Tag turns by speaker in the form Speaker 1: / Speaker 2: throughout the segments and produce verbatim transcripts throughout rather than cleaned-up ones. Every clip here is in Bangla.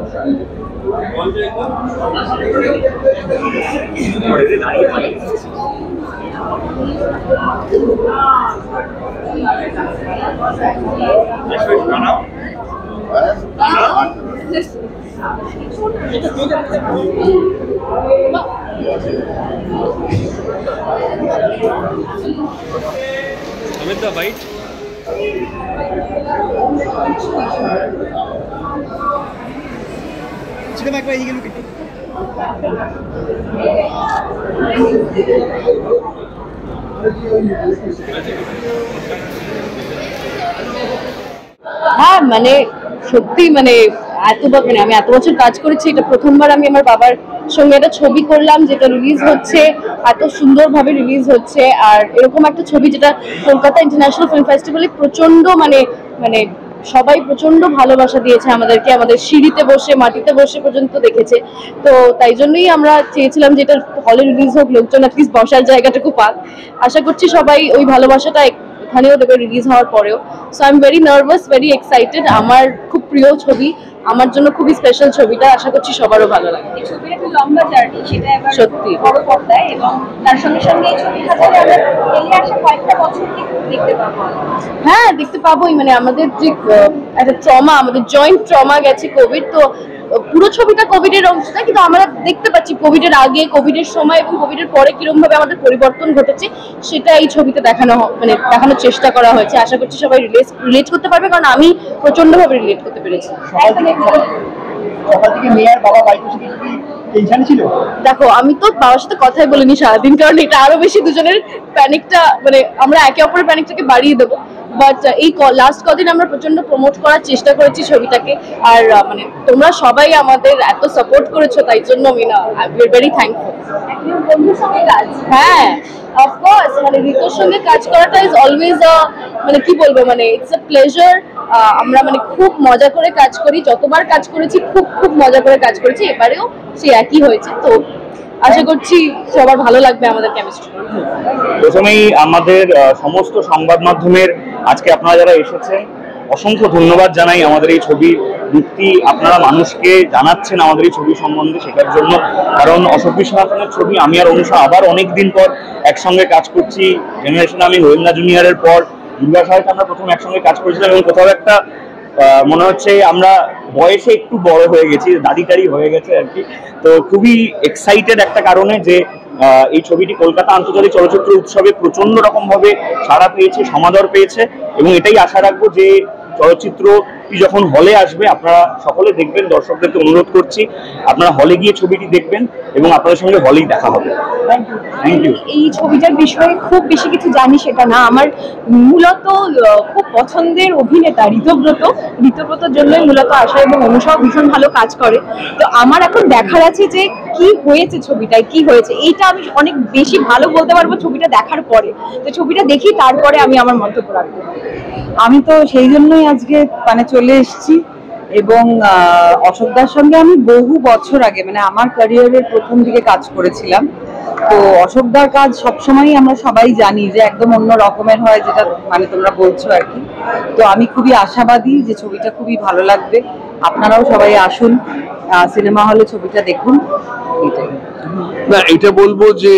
Speaker 1: With the white. Chicken back by eagle.
Speaker 2: হ্যাঁ মানে সত্যি মানে এত মানে আমি এত বছর কাজ করেছি, এটা প্রথমবার আমি আমার বাবার সঙ্গে একটা ছবি করলাম যেটা রিলিজ হচ্ছে, এত সুন্দরভাবে রিলিজ হচ্ছে। আর এরকম একটা ছবি যেটা কলকাতা ইন্টারন্যাশনাল ফিল্ম ফেস্টিভ্যালে প্রচন্ড মানে মানে সবাই প্রচন্ড ভালোবাসা দিয়েছে আমাদেরকে, আমাদের সিঁড়িতে বসে মাটিতে বসে পর্যন্ত দেখেছে। তো তাই জন্যই আমরা চেয়েছিলাম যে এটা হলে রিলিজ হোক, লোকজন অ্যাটলিস্ট বসার জায়গাটুকু পাক। আশা করছি সবাই ওই ভালোবাসাটা এখানেও দেবে রিলিজ হওয়ার পরেও। So I am very nervous, very excited. আমার খুব প্রিয় ছবি, আমার জন্য খুবই স্পেশাল ছবিটা, আশা করছি সবারও ভালো লাগে।
Speaker 3: এই ছবিটা একটু লম্বা জার্নি, সেটা এবার
Speaker 2: সত্যি
Speaker 3: বড় পর্দায়, এবং তার সঙ্গে সঙ্গে এই ছবি হাজারে আমরা এলে আসা কয়েকটা বছর দেখতে পাবো।
Speaker 2: হ্যাঁ দেখতে পাবোই, মানে আমাদের যে একটা ট্রমা, আমাদের জয়েন্ট ট্রমা গেছে কোভিড, তো পুরো ছবিটা কোভিডের অংশ না, কিন্তু আমরা দেখতে পাচ্ছি কোভিডের আগে, কোভিডের সময় এবং কোভিডের পরে কিরকম ভাবে আমাদের পরিবর্তন ঘটেছে সেটা এই ছবিতে দেখানো মানে দেখানোর চেষ্টা করা হয়েছে। আশা করছি সবাই রিলেট রিলেট করতে পারবে, কারণ আমি প্রচন্ড ভাবে রিলেট করতে পেরেছি।
Speaker 1: সকাল থেকে মেয়ের বাবা বাইকের সাথে কি টেনশন ছিল?
Speaker 2: দেখো আমি তো বাবার সাথে কথাই বলিনি সারাদিন, কারণ এটা আরো বেশি দুজনের প্যানিকটা, মানে আমরা একে অপরের প্যানিকটাকে বাড়িয়ে দেবো। বাট এই লাস্ট কদিন আমরা প্রচন্ড প্রমোট করার চেষ্টা করেছি ছবিটাকে, আর মানে তোমরা সবাই আমাদের এত সাপোর্ট করেছো, তাই জন্য আমি না উই আর ভেরি থ্যাঙ্কফুল।
Speaker 3: বন্ধুর সঙ্গে কাজ,
Speaker 2: হ্যাঁ অফকোর্স, মানে ঋতুর সঙ্গে কাজ করাটা ইজ অলওয়েজ মানে কি বলবো, মানে ইটস আ প্লেজার। আমরা মানে খুব মজা করে কাজ করি, যতবার কাজ করেছি খুব খুব মজা করে কাজ করেছি, এবারেও সে একই হয়েছে। তো আশা করছি সবার ভালো লাগবে আমাদের কেমিস্ট্রি।
Speaker 4: প্রথমেই আমাদের সমস্ত সংবাদ মাধ্যমের আজকে আপনারা যারা এসেছেন অসংখ্য ধন্যবাদ জানাই। আমাদের এই ছবির দিকটি আপনারা মানুষকে জানাচ্ছেন আমাদের এই ছবি সম্বন্ধে, শেখার জন্য। কারণ অশোক বিশ্বনাথনের ছবি আমি আর অনুষা আবার অনেক দিন পর একসঙ্গে কাজ করছি। জেনারেশন আমি গোয়েন্দা জুনিয়রের পর দুর্গা সাহেব আমরা প্রথম একসঙ্গে কাজ করেছিলাম, এবং কোথাও একটা মনে হচ্ছে আমরা বয়সে একটু বড় হয়ে গেছি, দাড়ি টাড়ি হয়ে গেছে আর কি। তো খুবই এক্সাইটেড একটা কারণে যে এই ছবিটি কলকাতা আন্তর্জাতিক চলচ্চিত্র উৎসবে প্রচন্ড রকম ভাবে সাড়া পেয়েছে, সমাদর পেয়েছে, এবং এটাই আশা রাখবো যে চলচ্চিত্রটি যখন হলে আসবে আপনারা সকলে দেখবেন। দর্শকদেরকে অনুরোধ করছি আপনারা হলে গিয়ে ছবিটি দেখবেন এবং আপনাদের সঙ্গে হলেই দেখা হবে। Thank you.
Speaker 3: এই ছবিটার বিষয়ে খুব বেশি কিছু জানি সেটা না, আমার মূলত খুব পছন্দের অভিনেতা ঋতব্রত, ঋতব্রতর জন্যই মূলত আসা, এবং অনুষাও ভীষণ ভালো কাজ করে। তো আমার এখন দেখার আছে যে কি হয়েছে ছবিটায়, কি হয়েছে, এইটা আমি অনেক বেশি ভালো বলতে পারবো ছবিটা দেখার পরে। তো ছবিটা দেখি, তারপরে আমি আমার মন্তব্য রাখবো।
Speaker 5: আমি তো সেই জন্যই আজকে মানে চলে এসেছি, এবং অশোকদার সঙ্গে আমি বহু বছর আগে মানে আমার ক্যারিয়ারের প্রথম দিকে কাজ করেছিলাম। তো অশোকদার কাজ সবসময়ই আমরা সবাই জানি যে একদম অন্য রকমের হয়, যেটা মানে তোমরা বলছো আর কি। তো আমি খুবই আশাবাদী যে ছবিটা খুবই ভালো লাগবে। আপনারাও সবাই আসুন, সিনেমা হলে ছবিটা দেখুন।
Speaker 6: না, এটা বলবো যে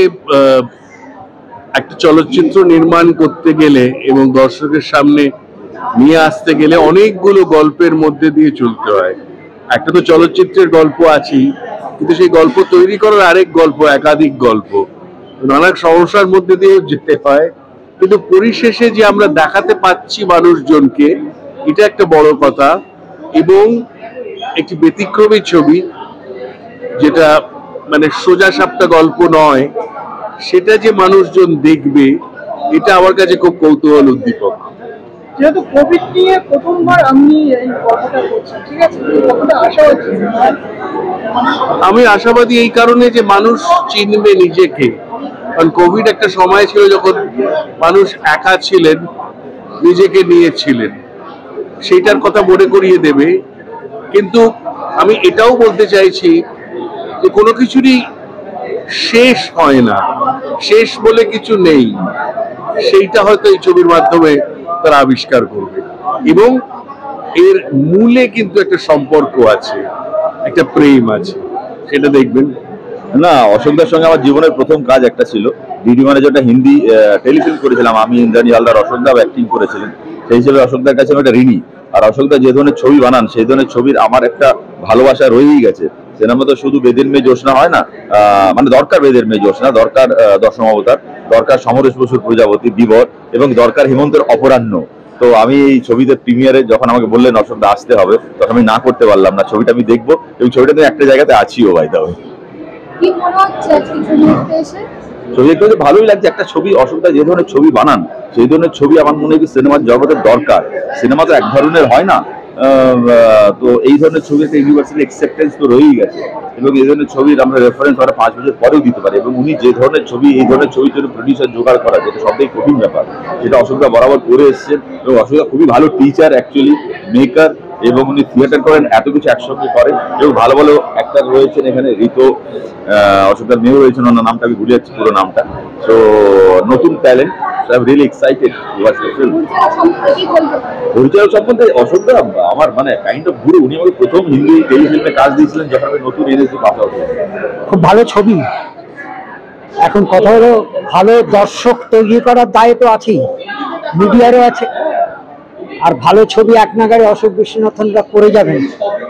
Speaker 6: একটা চলচ্চিত্র নির্মাণ করতে গেলে এবং দর্শকের সামনে নিয়ে আসতে গেলে অনেকগুলো গল্পের মধ্যে দিয়ে চলতে হয়। একটা তো চলচ্চিত্রের গল্প আছেই, কিন্তু সেই গল্প তৈরি করার আরেক গল্প, একাধিক গল্প, নানা সমস্যার মধ্যে দিয়ে যেতে হয়। কিন্তু পরিশেষে যে আমরা দেখাতে পাচ্ছি মানুষজনকে, এটা একটা বড় কথা। এবং একটি ব্যতিক্রমী ছবি, যেটা মানে সোজা সাপটা গল্প নয়, সেটা যে মানুষজন দেখবে, এটা আমার কাছে খুব কৌতূহল উদ্দীপক।
Speaker 1: যেহেতু কোভিড নিয়ে প্রথমবার আমি এই গল্পটা করছি, ঠিক আছে, কতটা আশা হচ্ছে?
Speaker 6: আমি আশাবাদী এই কারণে যে মানুষ চিনবে নিজেকে। কারণ কোভিড একটা সময় ছিল যখন মানুষ একা ছিলেন, নিজেকে নিয়েছিলেন, সেইটার কথা মনে করিয়ে দেবে। কিন্তু আমি এটাও বলতে চাইছি যে কোনো কিছুরই শেষ হয় না, শেষ বলে কিছু নেই। সেইটা হয়তো এই ছবির মাধ্যমে তারা আবিষ্কার করবে। এবং এর মূলে কিন্তু একটা সম্পর্ক আছে, একটা প্রেম আছে, সেটা দেখবেন।
Speaker 7: না, অশোকদার সঙ্গে আমার জীবনের প্রথম কাজ একটা ছিল, ডিডি মানে যেটা হিন্দি টেলিফিল্ম করেছিলাম, আমি ইন্দ্রাণী হালদার, অশোকদা অ্যাক্টিং করেছিলেন। সেই হিসেবে অশোকদার কাছে আমি একটা ঋণী। আর অশোকদা যে ধরনের ছবি বানান, সেই ধরনের ছবির আমার একটা ভালোবাসা রয়েই গেছে। সিনেমা তো শুধু বেদের মেয়ে জ্যোৎস্না হয় না, মানে দরকার বেদের মেয়ে জ্যোৎস্না, দরকার দশম অবতার, দরকার সমরেশ বসুর প্রজাপতি, বিবর, এবং দরকার হেমন্তের অপরাহ্ন। তো আমি এই ছবিতে প্রিমিয়ারে যখন আমাকে বললেন অশোকদা আসতে হবে, তখন আমি না করতে পারলাম না। ছবিটা আমি দেখবো, এবং ছবিটাতে একটা জায়গাতে আছিও ভাই। তবে
Speaker 2: কি মনে হচ্ছে আজকে ছবি দেখতে এসে?
Speaker 7: ছবি দেখতে ভালোই লাগছে। একটা ছবি অশোকদা যে ধরনের ছবি বানান, সেই ধরনের ছবি আমার মনে হয় সিনেমার জগতের দরকার। সিনেমা তো এক ধরনের হয় না, তো এই ধরনের ছবি একটা ইউনিভার্সাল অ্যাকসেপ্টেন্স তো রয়েই গেছে, এবং এই ধরনের ছবির আমরা রেফারেন্স আমরা পাঁচ বছর পরেও দিতে পারি। এবং উনি যে ধরনের ছবি, এই ধরনের ছবির জন্য প্রডিউসার জোগাড় করা, যেটা সবথেকে কঠিন ব্যাপার, সেটা অশোকদা বরাবর করে এসছেন। এবং অশোকদা খুবই ভালো টিচার, অ্যাকচুয়ালি মেকার, এবং উনি থিয়েটার করেন, এত কিছু একসঙ্গে করেন। এবং ভালো ভালো অ্যাক্টার রয়েছেন এখানে, ঋতো, অশোকদার মেয়েও রয়েছেন, ওনার নামটা আমি ভুলে যাচ্ছি পুরো নামটা। তো নতুন talent, I am really excited to watch the film. পরিচালক সম্বন্ধে অশোকদা আমার মানে কাইন্ড অফ গুরু। উনি আমাকে প্রথম হিন্দি টেলিফিল্মে কাজ দিয়েছিলেন যখন আমি নতুন এনএসডি পাস আউট।
Speaker 1: খুব ভালো ছবি। এখন কথা হলো, ভালো দর্শক তৈরি করার দায় তো আছেই, মিডিয়ারও আছে। আর ভালো ছবি এক নাগারে অশোক বিশ্বনাথনরা করে যাবেন,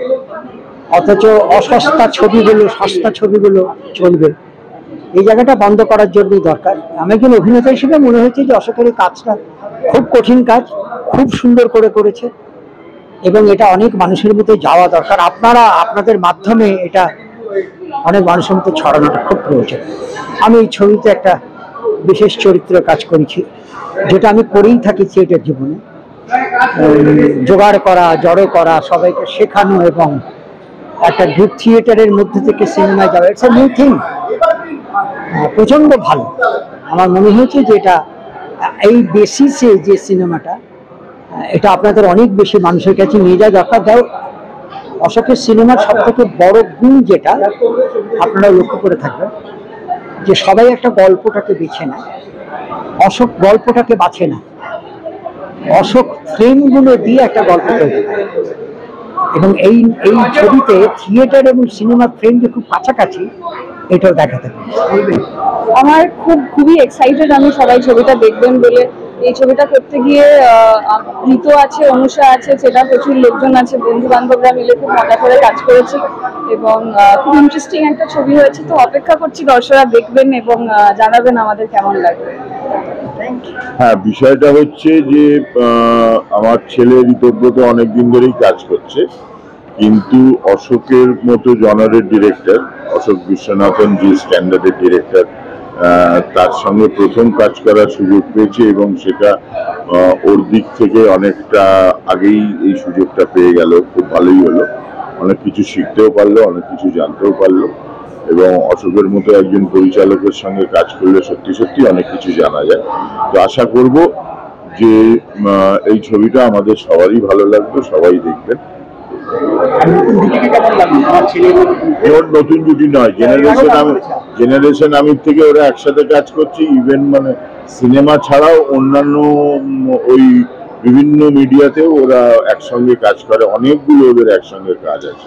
Speaker 1: অথচ অসস্তা ছবিগুলো, সস্তা ছবিগুলো চলবে। এই জায়গাটা বন্ধ করার জন্যই দরকার। আমি একজন অভিনেতা হিসেবে মনে হয়েছে যে অশোকের এই কাজটা খুব কঠিন কাজ, খুব সুন্দর করে করেছে, এবং এটা অনেক মানুষের মধ্যে যাওয়া দরকার। আপনারা আপনাদের মাধ্যমে এটা অনেক মানুষের মধ্যে ছড়ানোটা খুব প্রয়োজন। আমি এই ছবিতে একটা বিশেষ চরিত্রের কাজ করেছি, যেটা আমি করেই থাকি থিয়েটার জীবনে। জোগাড় করা, জড়ো করা, সবাইকে শেখানো, এবং একটা গ্রুপ থিয়েটারের মধ্যে থেকে সিনেমায় যাওয়া, ইটস আ নিউ থিং। প্রচন্ড ভালো। আমার মনে হয়েছে যে এটা এই বেসিসে যে সিনেমাটা, এটা আপনাদের অনেক বেশি মানুষের কাছে নিয়ে যাওয়া দরকার। যাও, অশোকের সিনেমার সব থেকে বড় গুণ যেটা আপনারা লক্ষ্য করে থাকবেন, যে সবাই একটা গল্পটাকে বেছে নেয়, অশোক গল্পটাকে বাছে না। অশোক ফ্রেমগুলো দিয়ে একটা গল্প তৈরি করে, এবং এই এই ছবিতে থিয়েটার এবং সিনেমার ফ্রেম যে খুব কাছাকাছি, এটাও দেখাতে পারে।
Speaker 2: আমার খুব খুবই এক্সাইটেড আমি সবাই ছবিটা দেখবেন বলে। এই ছবিটা করতে গিয়ে ঋতু আছে, অনুষা আছে, সেটা প্রচুর লোকজন আছে, বন্ধু বান্ধবরা মিলে খুব মজা করে কাজ করেছি, এবং খুব ইন্টারেস্টিং একটা ছবি হয়েছে। তো অপেক্ষা করছি দর্শকরা দেখবেন এবং জানাবেন আমাদের কেমন লাগবে।
Speaker 8: হ্যাঁ, বিষয়টা হচ্ছে যে আমার ছেলে ঋতব্রত অনেকদিন ধরেই কাজ করছে, কিন্তু অশোকের মতো জনারের ডিরেক্টর, অশোক বিশ্বনাথন যে স্ট্যান্ডার্ডের ডিরেক্টর, তার সঙ্গে প্রথম কাজ করার সুযোগ পেয়েছে, এবং সেটা ওর দিক থেকে অনেকটা আগেই এই সুযোগটা পেয়ে গেল। খুব ভালোই হলো, অনেক কিছু শিখতেও পারলো, অনেক কিছু জানতেও পারলো, এবং অশোকের মতো একজন পরিচালকের সঙ্গে কাজ করলে সত্যি সত্যি অনেক কিছু জানা যায়। তো আশা করব যে এই ছবিটা আমাদের সবারই ভালো লাগবে, সবাই দেখবেন। নতুন জুটি নয়, জেনারেশন আমি জেনারেশন আমির থেকে ওরা একসাথে কাজ করছে। ইভেন মানে সিনেমা ছাড়াও অন্যান্য ওই বিভিন্ন মিডিয়াতেও ওরা একসঙ্গে কাজ করে, অনেকগুলো ওদের একসঙ্গে কাজ আছে।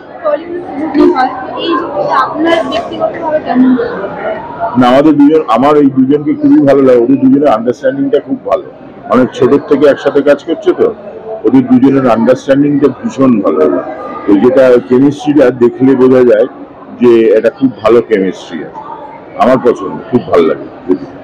Speaker 8: না, আমাদের দুজন, আমার এই দুজনকে খুবই ভালো লাগে। ওদের দুজনের আন্ডারস্ট্যান্ডিংটা খুব ভালো, অনেক ছোটোর থেকে একসাথে কাজ করছে, তো ওদের দুজনের আন্ডারস্ট্যান্ডিংটা ভীষণ ভালো। তো যেটা কেমিস্ট্রিটা দেখলে বোঝা যায় যে এটা খুব ভালো কেমিস্ট্রি আছে। আমার পছন্দ, খুব ভালো লাগে।